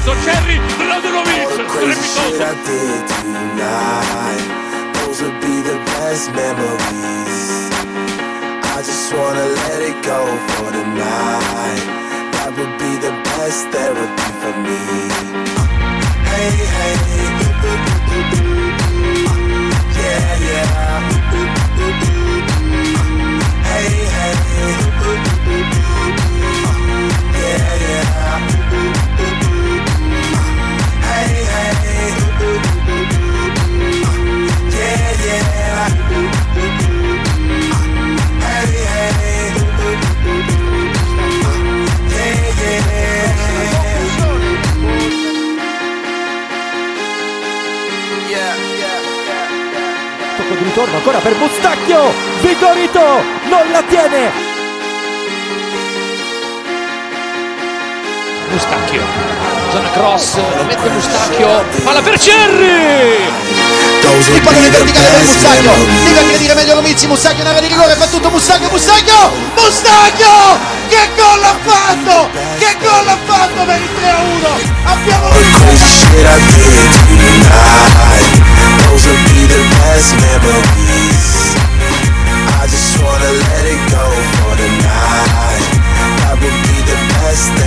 visto, Cherry, Radolovic, strepitoso. Those would be the best memories. I just wanna let it go for tonight. That would be the best therapy for me. Hey, hey, yeah, yeah. Hey, hey, yeah, yeah. Hey, hey, yeah, yeah. Hey, hey, Tocco di ritorno ancora per Mustacchio, Vigorito non la tiene. Mustacchio, zona cross, lo mette Mustacchio, palla per Cherry! Il pallone verticale per Mustacchio, deve aggredire meglio Lomizzi, Mustacchio in area di rigore, fa tutto Mustacchio, Mustacchio! Che gol ha fatto! Che gol ha fatto per il 3-1! Abbiamo vinto! Those would be the best memories. I just wanna let it go for tonight. That would be the best